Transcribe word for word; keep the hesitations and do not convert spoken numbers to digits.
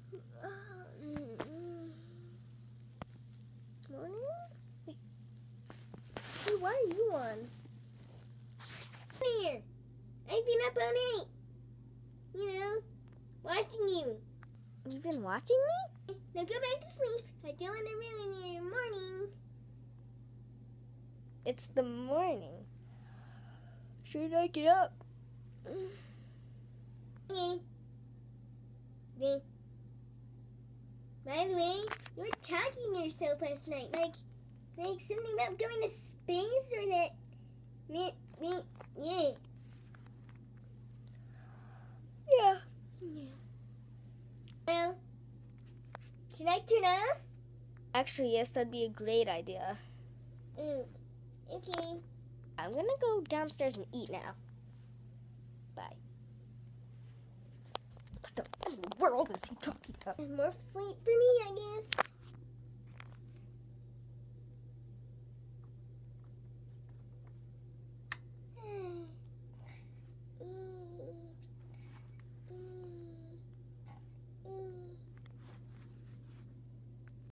Morning? Hey, what are you on? Here. I've been up all night. You know, watching you. You've been watching me? Now go back to sleep. I don't want to ruin your morning. It's the morning. Should I get up? Okay. Okay. By the way, you were talking to yourself last night, like, like something about going to space or that, me, me, yeah. Yeah. Yeah. Well, should I turn off? Actually, yes, that'd be a great idea. Mm, okay. I'm gonna go downstairs and eat now. Bye. What the world is he talking about? More sleep for me, I guess.